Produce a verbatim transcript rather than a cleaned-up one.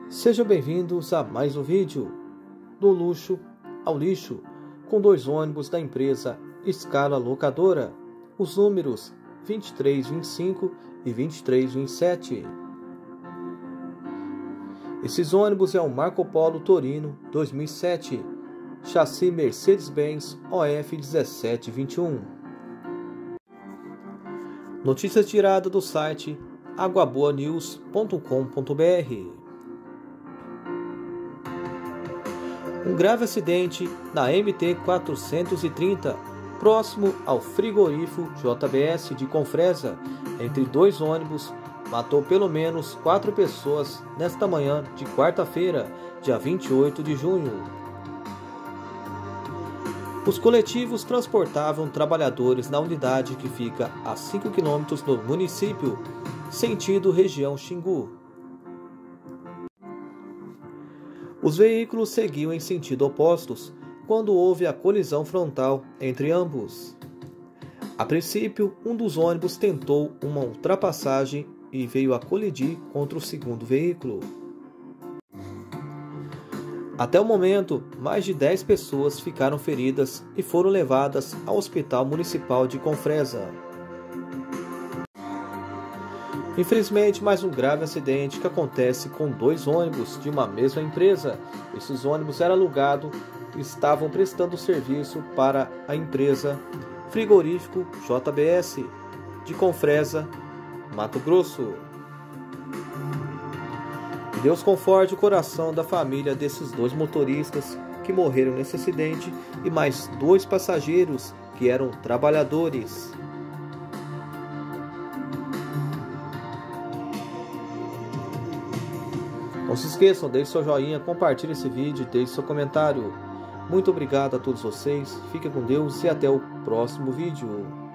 Sejam bem-vindos a mais um vídeo do luxo ao lixo, com dois ônibus da empresa Escala Locadora, os números vinte e três vinte e cinco e vinte e três vinte e sete. Esses ônibus é um Marco Polo Torino dois mil e sete, chassi Mercedes-Benz O F dezessete vinte e um. Notícia tirada do site aguaboa news ponto com ponto br. Um grave acidente na M T quatrocentos e trinta, próximo ao frigorífico J B S de Confresa, entre dois ônibus, matou pelo menos quatro pessoas nesta manhã de quarta-feira, dia vinte e oito de junho. Os coletivos transportavam trabalhadores na unidade que fica a cinco quilômetros do município, sentido região Xingu. Os veículos seguiam em sentido opostos quando houve a colisão frontal entre ambos. A princípio, um dos ônibus tentou uma ultrapassagem e veio a colidir contra o segundo veículo. Até o momento, mais de dez pessoas ficaram feridas e foram levadas ao Hospital Municipal de Confresa. Infelizmente, mais um grave acidente que acontece com dois ônibus de uma mesma empresa. Esses ônibus eram alugados e estavam prestando serviço para a empresa Frigorífico J B S de Confresa, Mato Grosso. Que Deus conforte o coração da família desses dois motoristas que morreram nesse acidente e mais dois passageiros que eram trabalhadores. Não se esqueçam, deixe seu joinha, compartilhe esse vídeo e deixe seu comentário. Muito obrigado a todos vocês, fiquem com Deus e até o próximo vídeo.